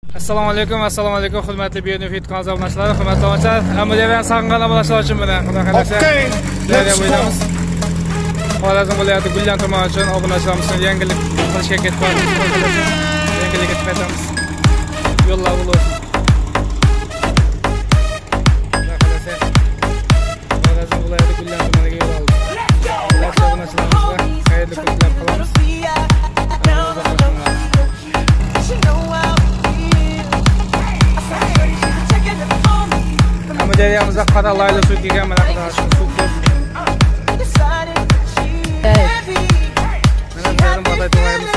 Assalomu alaykum, hurmatli BERUNY kanalchilari, hurmatli obunachilar. Amaliyadan saqlangan obunachilar uchun mana xudo xolasa. Daryo bo'ydamiz. Xorazm viloyati Gurlanga tumani uchun obunachilarimizga yangilik qilishga ketyapmiz. Yangilik aytamiz. Yo'llar bo'lsin. Xorazm viloyati Gurlanga tumaniga yo'l oldik. Barcha obunachilarimizga xayrli kunlar qilamiz. Deryamızda qara layla suv kelgan mana qara suv ko'p. Mana bizning boday to'g'aymiz.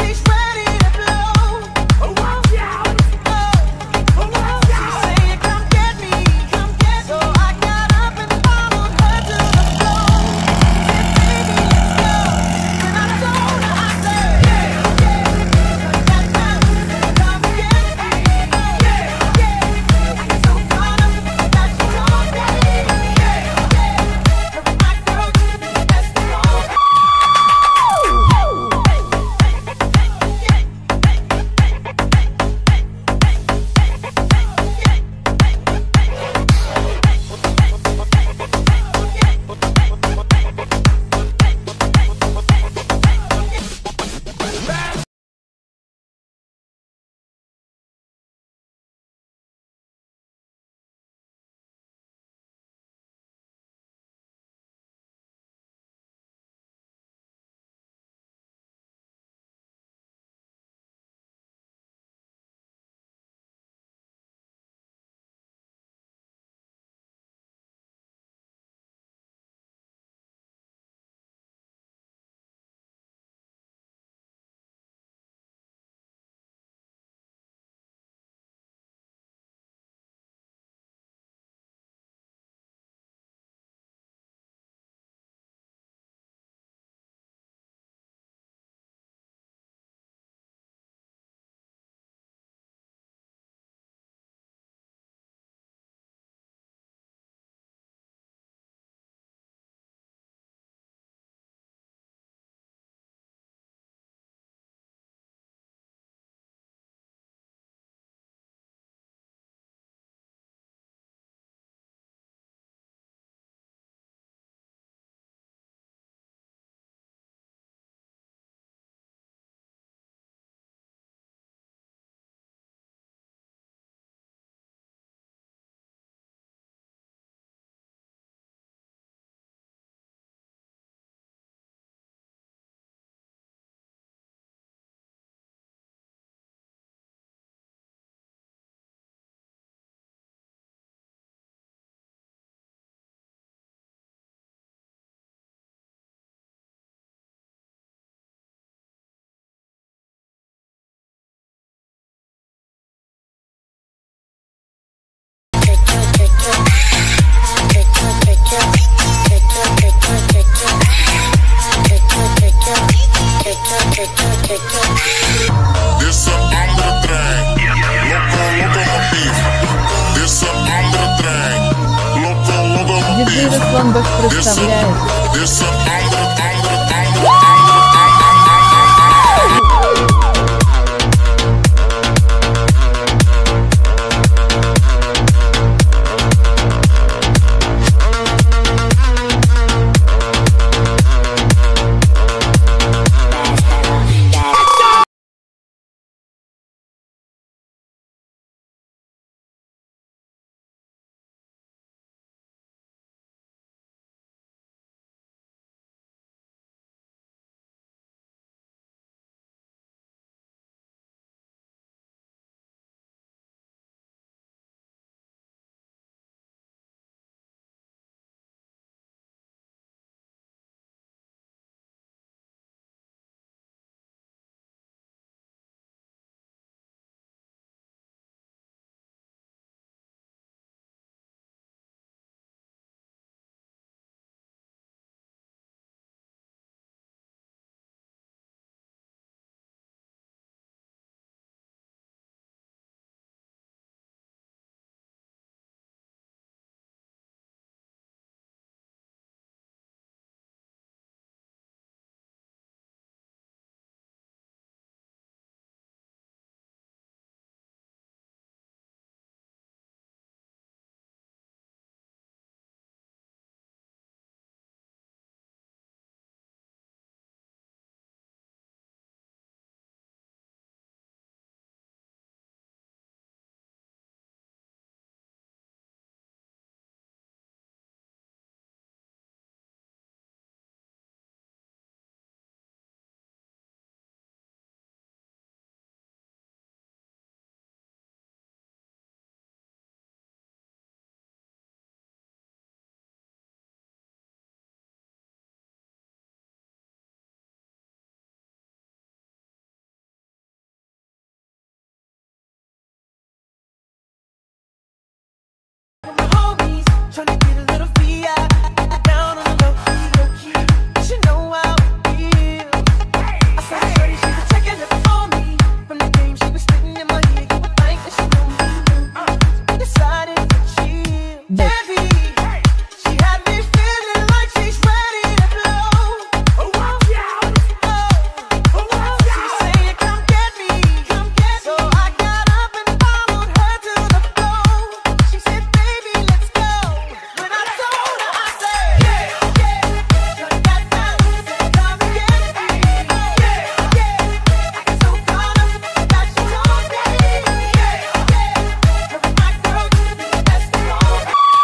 Dit is een andere trein. Locomotief. Dit is een andere trein. Locomotief. Dit is een tryna get a little VI, down on the low key. You know how it feels. I saw shorty, she was checking up on me. From the game, she was spitting in my ear. You would think that she knew me. We decided to chill. Baby, she had me feeling like she's ready to blow. Oh, watch out! She saying, come get me, come get me. So I got up and followed her to the floor. She said, baby, let's go. When I told her, I said, yeah, shorty got down, said, come get me. I got so caught up that she told me, you're my girl, you're the best of all.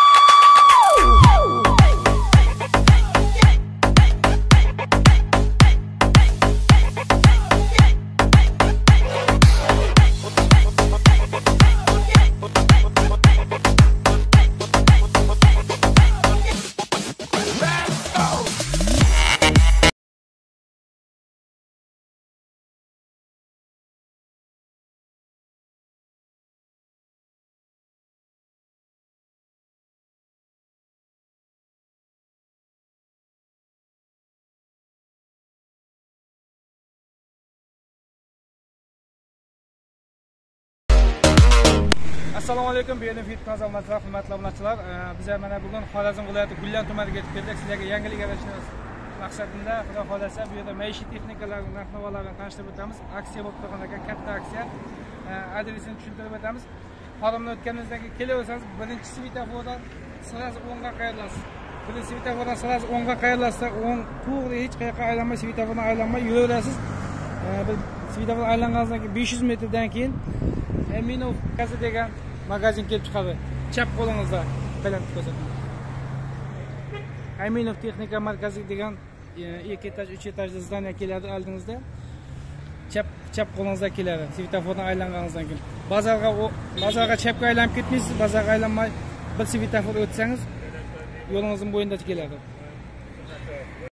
Assalomu alaykum, BERUNY kanalımızda hurmatli obunachilar. Bizlar mana bugun Xorazm viloyati Gurlanga tumaniga yetib keldik. Sizlarga yangilik yaratish maqsadida, xudo xolasa, bu yerda maishiy texnikalarning narx-navolarini tanishtirib o'tamiz. Aksiya bo'lib turgan ekan, katta aksiya. Adresini tushuntirib o'tamiz. Xoromdan o'tganingizdan keyin kelaversangiz, birinchi svetofordan sirazi 10 ga qayrilasiz. Birinchi svetofordan sirazi 10 ga qayrilasizda, 10 to'g'ri hech qayerga aylanmay, svetofordan aylanmay yuraverasiz. Svetofordan aylanganingizdan keyin 500 metrdan keyin Aminov markazi degan magazin kelib chiqadi. Chap qo'lingizda baland ko'rsatadi. Aminov texnika markazi degan 2 etaj, 3 etajli zdaniya keladi oldingizda. Chap qo'lingizda keladi. Svetofordan aylanganingizdan keyin. Bozorga chapga aylanib ketmaysiz, bozorga aylanmay bir svetofor o'tsangiz yo'lingizning bo'yinda keladi.